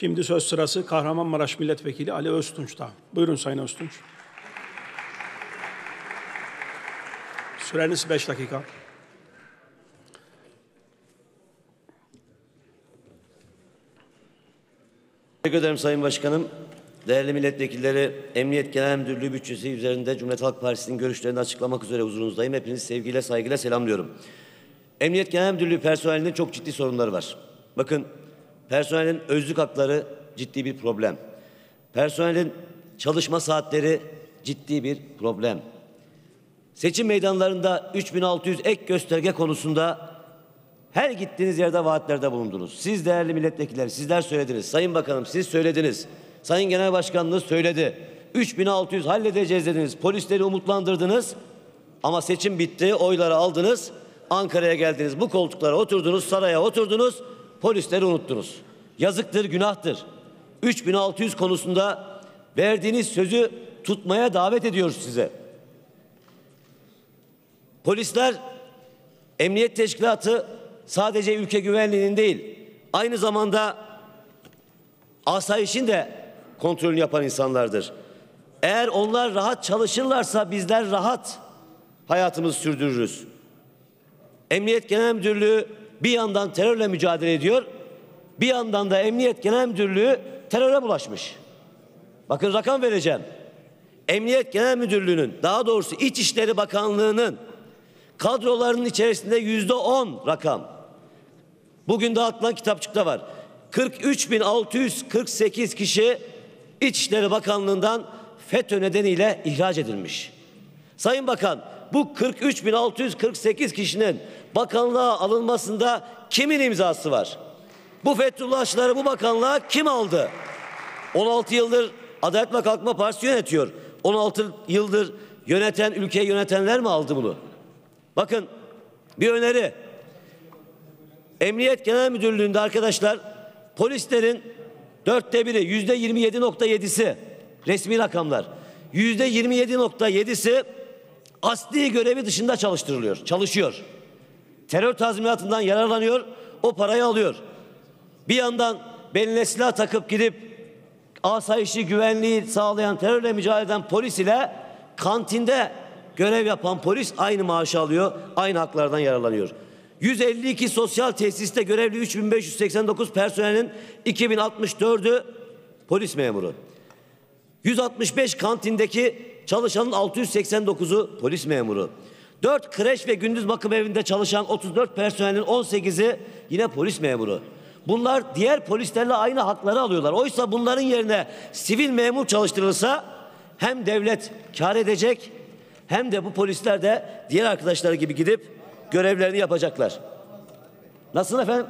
Şimdi söz sırası Kahramanmaraş Milletvekili Ali Öztunç'ta. Buyurun Sayın Öztunç. Süreniz 5 dakika. Teşekkür ederim Sayın Başkanım. Değerli milletvekilleri, Emniyet Genel Müdürlüğü bütçesi üzerinde Cumhuriyet Halk Partisi'nin görüşlerini açıklamak üzere huzurunuzdayım. Hepinizi sevgiyle, saygıyla selamlıyorum. Emniyet Genel Müdürlüğü personelinin çok ciddi sorunları var. Bakın, personelin özlük hakları ciddi bir problem. Personelin çalışma saatleri ciddi bir problem. Seçim meydanlarında 3600 ek gösterge konusunda her gittiğiniz yerde vaatlerde bulundunuz. Siz değerli milletvekiller, sizler söylediniz. Sayın Bakanım siz söylediniz. Sayın Genel Başkanınız söyledi. 3600 halledeceğiz dediniz. Polisleri umutlandırdınız. Ama seçim bitti, oyları aldınız. Ankara'ya geldiniz, bu koltuklara oturdunuz, saraya oturdunuz. Polisleri unuttunuz. Yazıktır, günahtır. 3600 konusunda verdiğiniz sözü tutmaya davet ediyoruz size. Polisler, emniyet teşkilatı sadece ülke güvenliğinin değil, aynı zamanda asayişin de kontrolünü yapan insanlardır. Eğer onlar rahat çalışırlarsa bizler rahat hayatımızı sürdürürüz. Emniyet Genel Müdürlüğü bir yandan terörle mücadele ediyor, bir yandan da Emniyet Genel Müdürlüğü teröre bulaşmış. Bakın rakam vereceğim. Emniyet Genel Müdürlüğü'nün, daha doğrusu İçişleri Bakanlığı'nın kadrolarının içerisinde %10 rakam. Bugün dağıtılan kitapçıkta var. 43.648 kişi İçişleri Bakanlığı'ndan FETÖ nedeniyle ihraç edilmiş. Sayın Bakan, bu 43.648 kişinin bakanlığa alınmasında kimin imzası var? Bu Fethullahçıları bu bakanlığa kim aldı? 16 yıldır Adalet ve Kalkınma Partisi yönetiyor. 16 yıldır ülkeyi yönetenler mi aldı bunu? Bakın, bir öneri. Emniyet Genel Müdürlüğü'nde arkadaşlar polislerin 1/4'ü, %27.7'si resmi rakamlar. %27.7'si asli görevi dışında çalışıyor. Terör tazminatından yararlanıyor, o parayı alıyor. Bir yandan beline silah takıp gidip asayişi, güvenliği sağlayan, terörle mücadele eden polis ile kantinde görev yapan polis aynı maaşı alıyor, aynı haklardan yararlanıyor. 152 sosyal tesiste görevli 3589 personelin 2064'ü polis memuru. 165 kantindeki çalışanın 689'u polis memuru. 4 kreş ve gündüz bakım evinde çalışan 34 personelin 18'i yine polis memuru. Bunlar diğer polislerle aynı hakları alıyorlar. Oysa bunların yerine sivil memur çalıştırılsa hem devlet kar edecek hem de bu polisler de diğer arkadaşları gibi gidip görevlerini yapacaklar. Nasıl efendim?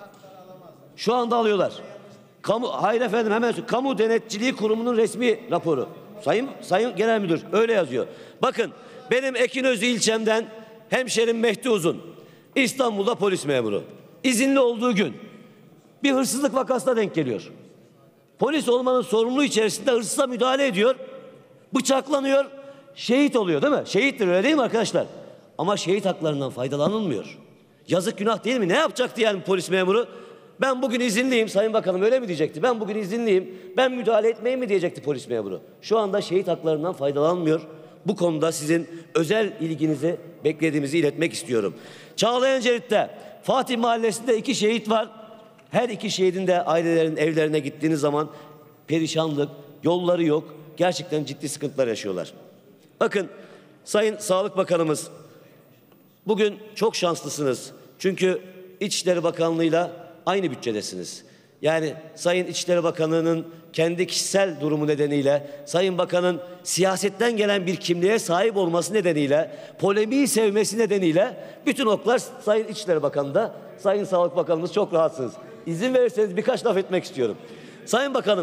Şu anda alıyorlar. Hayır efendim, hemen Kamu Denetçiliği Kurumu'nun resmi raporu. Sayın Genel Müdür öyle yazıyor. Bakın, benim Ekinözü ilçemden hemşerim Mehdi Uzun İstanbul'da polis memuru. İzinli olduğu gün bir hırsızlık vakasına denk geliyor. Polis olmanın sorumluluğu içerisinde hırsıza müdahale ediyor. Bıçaklanıyor. Şehit oluyor değil mi? Şehittir, öyle değil mi arkadaşlar? Ama şehit haklarından faydalanılmıyor. Yazık, günah değil mi? Ne yapacaktı yani polis memuru? Ben bugün izinliyim Sayın Bakanım, öyle mi diyecekti? Ben bugün izinliyim, ben müdahale etmeyeyim mi diyecekti polis memuru? Şu anda şehit haklarından faydalanmıyor. Bu konuda sizin özel ilginizi beklediğimizi iletmek istiyorum. Çağlayancalit'te Fatih Mahallesi'nde 2 şehit var. Her 2 şehidin de ailelerin evlerine gittiğiniz zaman perişanlık, yolları yok. Gerçekten ciddi sıkıntılar yaşıyorlar. Bakın Sayın Sağlık Bakanımız, bugün çok şanslısınız. Çünkü İçişleri Bakanlığı'yla aynı bütçedesiniz. Yani Sayın İçişleri Bakanı'nın kendi kişisel durumu nedeniyle, Sayın Bakan'ın siyasetten gelen bir kimliğe sahip olması nedeniyle, polemiği sevmesi nedeniyle bütün oklar Sayın İçişleri Bakanı'nda, Sayın Sağlık Bakanımız çok rahatsınız. İzin verirseniz birkaç laf etmek istiyorum. Sayın Bakanım,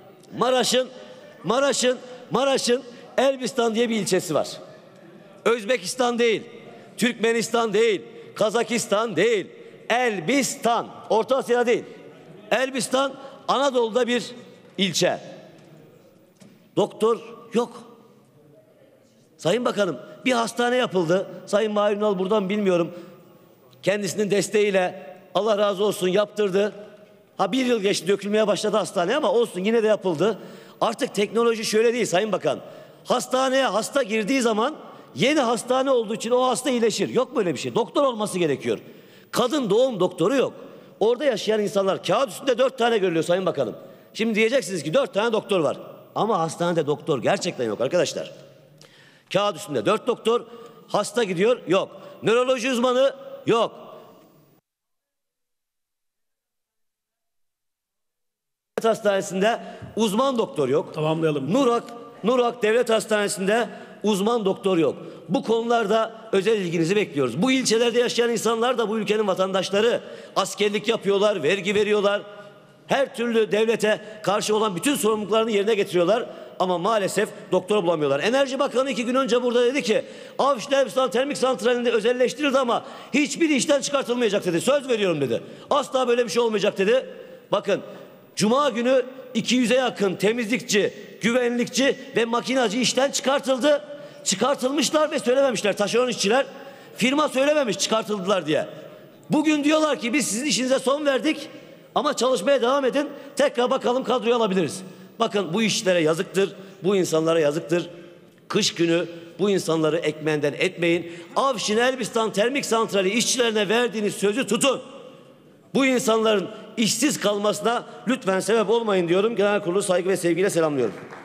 Maraş'ın Elbistan diye bir ilçesi var. Özbekistan değil, Türkmenistan değil, Kazakistan değil, Elbistan, Orta Asya değil. Elbistan Anadolu'da bir ilçe. Doktor yok. Sayın Bakanım, bir hastane yapıldı. Sayın Mahir Ünal buradan bilmiyorum. Kendisinin desteğiyle Allah razı olsun yaptırdı. Ha, bir yıl geçti, dökülmeye başladı hastane ama olsun, yine de yapıldı. Artık teknoloji şöyle değil Sayın Bakan. Hastaneye hasta girdiği zaman yeni hastane olduğu için o hasta iyileşir. Yok böyle bir şey. Doktor olması gerekiyor. Kadın doğum doktoru yok. Orada yaşayan insanlar, kağıt üstünde 4 tane görülüyor Sayın Bakanım. Şimdi diyeceksiniz ki 4 tane doktor var. Ama hastanede doktor gerçekten yok arkadaşlar. Kağıt üstünde 4 doktor, hasta gidiyor, yok. Nöroloji uzmanı yok. Devlet Hastanesi'nde uzman doktor yok. Tamamlayalım. Nurak Devlet Hastanesi'nde uzman doktor yok. Bu konularda özel ilginizi bekliyoruz. Bu ilçelerde yaşayan insanlar da bu ülkenin vatandaşları. Askerlik yapıyorlar, vergi veriyorlar. Her türlü devlete karşı olan bütün sorumluluklarını yerine getiriyorlar. Ama maalesef doktor bulamıyorlar. Enerji Bakanı 2 gün önce burada dedi ki Avşin Elbistan Termik Santrali'nde özelleştirildi ama hiçbir işten çıkartılmayacak dedi. Söz veriyorum dedi. Asla böyle bir şey olmayacak dedi. Bakın, Cuma günü 200'e yakın temizlikçi, güvenlikçi ve makinacı işten çıkartıldı. Çıkartılmışlar ve söylememişler. Taşeron işçiler, firma söylememiş çıkartıldılar diye. Bugün diyorlar ki biz sizin işinize son verdik ama çalışmaya devam edin. Tekrar bakalım kadroyu alabiliriz. Bakın, bu işçilere yazıktır. Bu insanlara yazıktır. Kış günü bu insanları ekmeğinden etmeyin. Avşin Elbistan Termik Santrali işçilerine verdiğiniz sözü tutun. Bu insanların işsiz kalmasına lütfen sebep olmayın diyorum. Genel Kurulu saygı ve sevgiyle selamlıyorum.